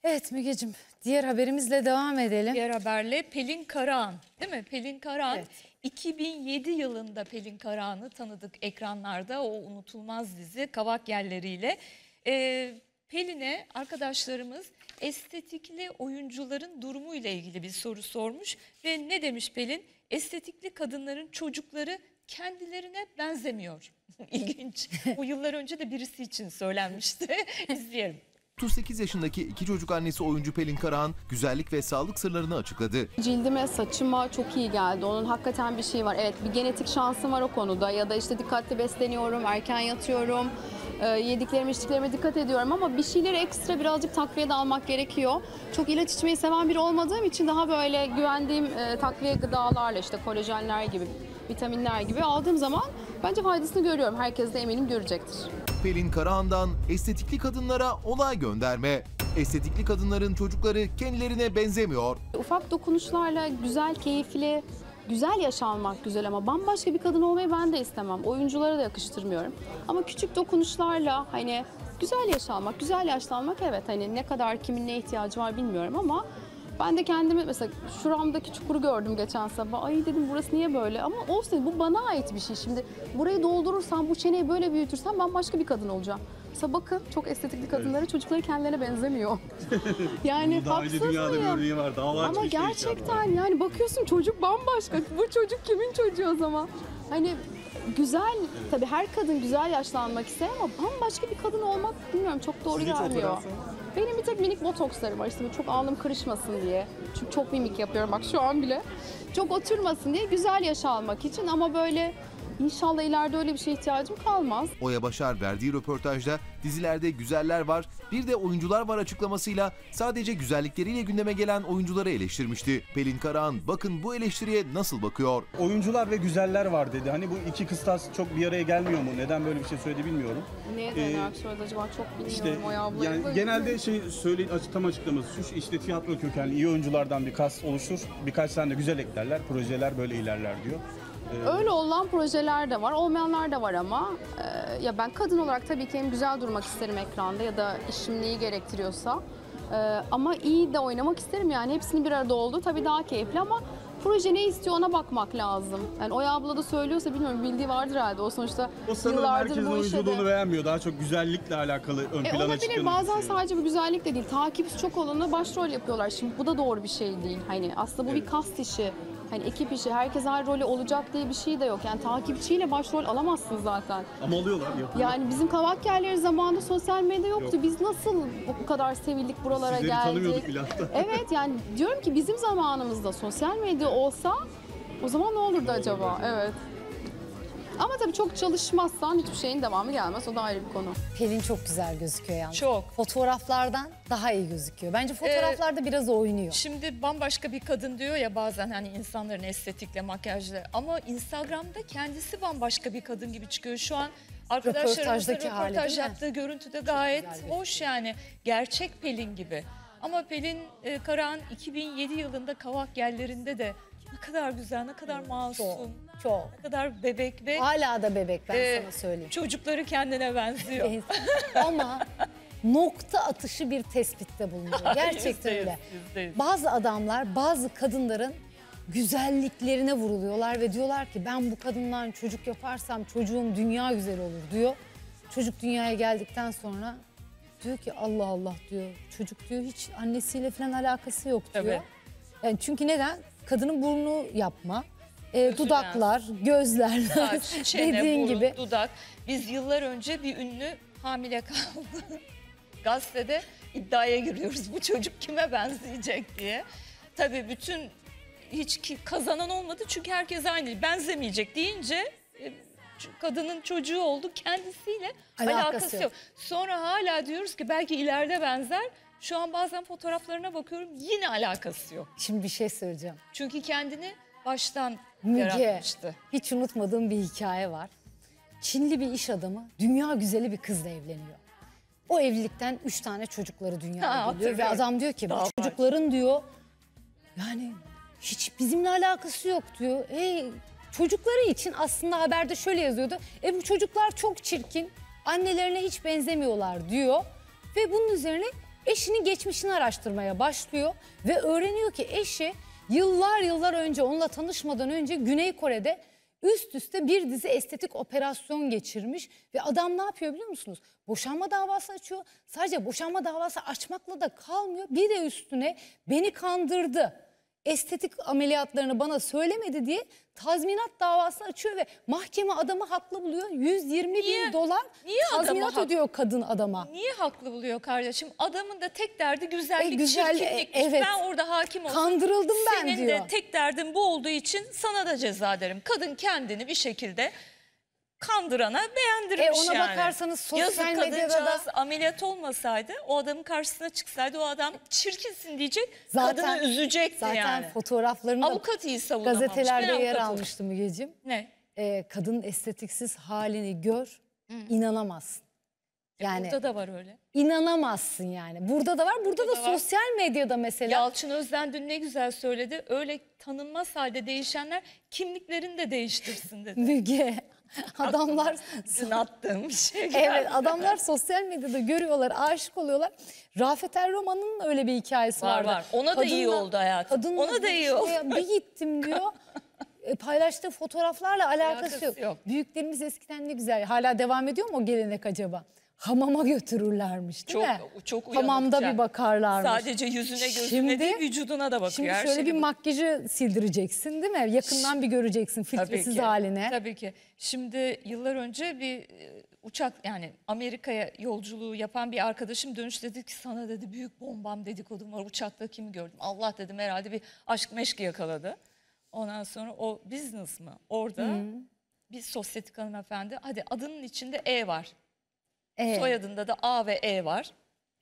Evet Mügeciğim, diğer haberimizle devam edelim. Diğer haberle Pelin Karahan, değil mi? Pelin Karahan, Evet. 2007 yılında Pelin Karahan'ı tanıdık ekranlarda, o unutulmaz dizi Kavak Yelleri'yle. Pelin'e arkadaşlarımız estetikli oyuncuların durumu ile ilgili bir soru sormuş ve ne demiş Pelin? Estetikli kadınların çocukları kendilerine benzemiyor. İlginç. Bu yıllar önce de birisi için söylenmişti. İzleyelim. 38 yaşındaki iki çocuk annesi oyuncu Pelin Karahan güzellik ve sağlık sırlarını açıkladı. Cildime, saçıma çok iyi geldi. Onun hakikaten bir şey var. Evet, bir genetik şansım var o konuda. Ya da işte dikkatli besleniyorum, erken yatıyorum. Yediklerime, içtiklerime dikkat ediyorum ama bir şeyleri ekstra birazcık takviye de almak gerekiyor. Çok ilaç içmeyi seven biri olmadığım için daha böyle güvendiğim takviye gıdalarla, işte kolajenler gibi, vitaminler gibi aldığım zaman bence faydasını görüyorum. Herkes de eminim görecektir. Pelin Karahan'dan estetikli kadınlara olay gönderme. Estetikli kadınların çocukları kendilerine benzemiyor. Ufak dokunuşlarla güzel, keyifli, güzel yaşanmak güzel ama bambaşka bir kadın olmayı ben de istemem. Oyunculara da yakıştırmıyorum. Ama küçük dokunuşlarla hani güzel yaşanmak, güzel yaşlanmak, evet, hani ne kadar kimin ne ihtiyacı var bilmiyorum ama ben de kendimi mesela şuramdaki çukuru gördüm geçen sabah. Ay dedim, burası niye böyle? Ama olsun, bu bana ait bir şey. Şimdi burayı doldurursam, bu çeneyi böyle büyütürsem ben başka bir kadın olacağım. Mesela bakın, çok estetikli kadınları çocukları kendilerine benzemiyor. Yani haksız mıyım? Var, ama gerçekten yani bakıyorsun çocuk bambaşka. Bu çocuk kimin çocuğu o zaman? Hani güzel, tabii her kadın güzel yaşlanmak ister ama bambaşka bir kadın olmak bilmiyorum, çok doğru gelmiyor. Benim bir tek minik botokslarım var işte, çok alnım kırışmasın diye. Çünkü çok mimik yapıyorum bak şu an bile. Çok oturmasın diye, güzel yaşlanmak için ama böyle İnşallah ileride öyle bir şeye ihtiyacım kalmaz. Oya Başar verdiği röportajda dizilerde güzeller var, bir de oyuncular var açıklamasıyla sadece güzellikleriyle gündeme gelen oyuncuları eleştirmişti. Pelin Karahan bakın bu eleştiriye nasıl bakıyor. Oyuncular ve güzeller var dedi. Hani bu iki kıstas çok bir araya gelmiyor mu? Neden böyle bir şey söyledi bilmiyorum. Neye dayanarak söyledi acaba, çok bilmiyorum İşte, o ablayı. yani genelde tam açıklaması şu, işte tiyatro kökenli iyi oyunculardan bir kas oluşur. Birkaç tane de güzel eklerler, projeler böyle ilerler diyor. Öyle olan projeler de var, olmayanlar da var ama ya ben kadın olarak tabii ki hem güzel durmak isterim ekranda ya da işim neyi gerektiriyorsa ama iyi de oynamak isterim, yani hepsinin bir arada olduğu tabii daha keyifli ama proje ne istiyor ona bakmak lazım. Yani Oya abla da söylüyorsa bilmiyorum, bildiği vardır herhalde, o sonuçta yıllardır herkesin bu işe oyunculuğunu de... beğenmiyor, daha çok güzellikle alakalı ön plana Olabilir, çıkan. bazen sadece bu güzellik de değil, takipçi çok olanı başrol yapıyorlar. Şimdi bu da doğru bir şey değil, hani aslında bu bir kast işi. Hani ekip işi, herkes her rolü olacak diye bir şey de yok. Yani takipçiyle başrol alamazsın zaten. Ama alıyorlar, yapıyorlar. Yani bizim Kavak Yerleri zamanında sosyal medya yoktu. Yok. Biz nasıl bu kadar sevildik, buralara Sizleri geldik? tanımıyorduk bile hatta. Evet, yani diyorum ki bizim zamanımızda sosyal medya olsa o zaman ne olurdu acaba? Evet. Ama tabii çok çalışmazsan hiçbir şeyin devamı gelmez. O da ayrı bir konu. Pelin çok güzel gözüküyor yalnız. Çok. Fotoğraflardan daha iyi gözüküyor. Bence fotoğraflarda biraz oynuyor. Şimdi bambaşka bir kadın diyor ya bazen, hani insanların estetikle, makyajla, ama Instagram'da kendisi bambaşka bir kadın gibi çıkıyor. Şu an arkadaşlarımızla Röportajdaki hali, röportaj değil mi? yaptığı görüntüde gayet hoş, yani gerçek Pelin gibi. Ama Pelin Karahan 2007 yılında Kavak Yerlerinde de ne kadar güzel, ne kadar masum, Çok. ne kadar bebek ve Hala da bebek, ben sana söyleyeyim. çocukları kendine benziyor. Ama nokta atışı bir tespitte bulunuyor. Gerçekten öyle. %100. Bazı adamlar bazı kadınların güzelliklerine vuruluyorlar ve diyorlar ki ben bu kadından çocuk yaparsam çocuğum dünya güzel olur diyor. Çocuk dünyaya geldikten sonra diyor ki Allah Allah diyor, çocuk diyor hiç annesiyle falan alakası yok diyor. Tabii. Yani çünkü neden? Kadının burnu yapma, dudaklar, gözler, Saç, çene, dediğin burun, gibi. dudak. Biz yıllar önce bir ünlü hamile kaldı. Gazetede iddiaya giriyoruz, bu çocuk kime benzeyecek diye. Tabii hiç kazanan olmadı çünkü herkes aynı, benzemeyecek deyince kadının çocuğu oldu, kendisiyle alakası yok. Sonra hala diyoruz ki belki ileride benzer. Şu an bazen fotoğraflarına bakıyorum, yine alakası yok. Şimdi bir şey söyleyeceğim. Çünkü kendini baştan Müge, yaratmıştı. hiç unutmadığım bir hikaye var. Çinli bir iş adamı dünya güzeli bir kızla evleniyor. O evlilikten 3 tane çocukları dünyaya geliyor ve adam diyor ki bu çocukların diyor yani hiç bizimle alakası yok diyor. Çocukları için aslında haberde şöyle yazıyordu. Bu çocuklar çok çirkin, annelerine hiç benzemiyorlar diyor ve bunun üzerine Eşinin geçmişini araştırmaya başlıyor ve öğreniyor ki eşi yıllar önce, onunla tanışmadan önce Güney Kore'de üst üste bir dizi estetik operasyon geçirmiş ve adam ne yapıyor biliyor musunuz? Boşanma davası açıyor. Sadece boşanma davası açmakla da kalmıyor. Bir de üstüne beni kandırdı, estetik ameliyatlarını bana söylemedi diye tazminat davası açıyor ve mahkeme adamı haklı buluyor. 120.000 dolar tazminat ödüyor kadın adama. Niye haklı buluyor kardeşim? Adamın da tek derdi güzellik, güzel, çirkinlik. evet. Ben orada hakim olsam Kandırıldım ben senin diyor. de tek derdin bu olduğu için sana da ceza derim. Kadın kendini bir şekilde kandırana beğendirmiş Ona yani. bakarsanız sosyal Yazık medyada kadıncağız ameliyat olmasaydı, o adamın karşısına çıksaydı o adam çirkinsin diyecek, Zaten- kadını üzecekti zaten yani. fotoğraflarını da Avukat iyi savunamamış. gazetelerde Ben yer avukatım. almıştı Mügeciğim. Ne? Kadının estetiksiz halini gör, inanamazsın. Yani Burada da var öyle. inanamazsın yani. Burada da var, burada da da var. sosyal medyada mesela. Yalçın Özden dün ne güzel söyledi. Öyle tanınmaz halde değişenler kimliklerini de değiştirsin dedi. Müge, adamlar Dün attığım bir şey. evet, adamlar sosyal medyada görüyorlar, aşık oluyorlar. Rafet El Roman'ın öyle bir hikayesi Var, vardı. var. Ona da iyi oldu hayatım. Kadınla Ona da iyi oldu. şuraya bir gittim diyor. Paylaştığı fotoğraflarla alakası yok. yok. Büyüklerimiz eskiden ne güzel. Hala devam ediyor mu o gelenek acaba? Hamama götürürlermiş değil mi? Çok Hamamda uyanıkça. bir bakarlarmış. Sadece yüzüne gözüne Şimdi- değil vücuduna da bakıyor. Şimdi her şöyle şeye bir bakıyor. makyajı sildireceksin değil mi? Yakından bir göreceksin Tabii filtresiz ki, haline. Tabii ki. Şimdi yıllar önce bir uçak, yani Amerika'ya yolculuğu yapan bir arkadaşım dönüş dedi ki, sana dedi büyük bombam dedikodum var, uçakta kimi gördüm. Allah dedim, herhalde bir aşk meşki yakaladı. Ondan sonra o business mı? Orada bir sosyetik hanımefendi, hadi adının içinde E var. Soyadında da A ve E var.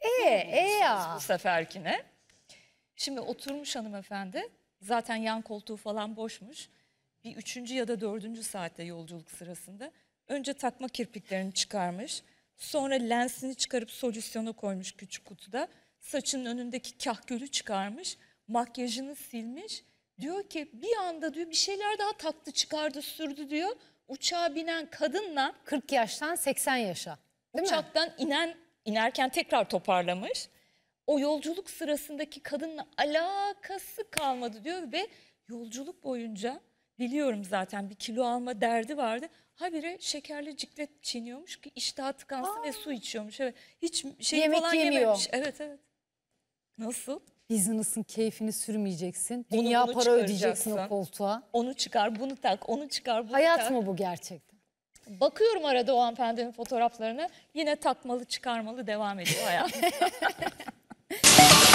Ya. Bu seferkine. Şimdi oturmuş hanımefendi. Zaten yan koltuğu falan boşmuş. Bir 3. ya da 4. saatte yolculuk sırasında. Önce takma kirpiklerini çıkarmış. Sonra lensini çıkarıp solüsyona koymuş küçük kutuda. Saçının önündeki kahkülü çıkarmış. Makyajını silmiş. Diyor ki bir anda diyor bir şeyler daha taktı, çıkardı, sürdü diyor. Uçağa binen kadınla 40 yaştan 80 yaşa. Değil mi? uçaktan inerken tekrar toparlamış. O yolculuk sırasındaki kadınla alakası kalmadı diyor ve yolculuk boyunca, biliyorum zaten bir kilo alma derdi vardı. Habire şekerli ciklet çiğniyormuş ki iştahı tıkansın ve su içiyormuş. Evet. Hiç şey Yemek falan yemiyor. yememiş. Evet. Nasıl? Business'ın keyfini sürmeyeceksin. Onu Dünya bunu para ödeyeceksin o çıkaracaksın. koltuğa. Onu çıkar, bunu tak, onu çıkar, bunu Hayat tak. mı bu gerçekten? Bakıyorum arada o hanımefendinin fotoğraflarına, yine takmalı çıkarmalı devam ediyor hayat.